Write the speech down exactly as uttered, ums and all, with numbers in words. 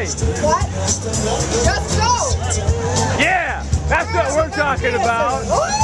say? What? Just go! Yeah, that's what we're talking about.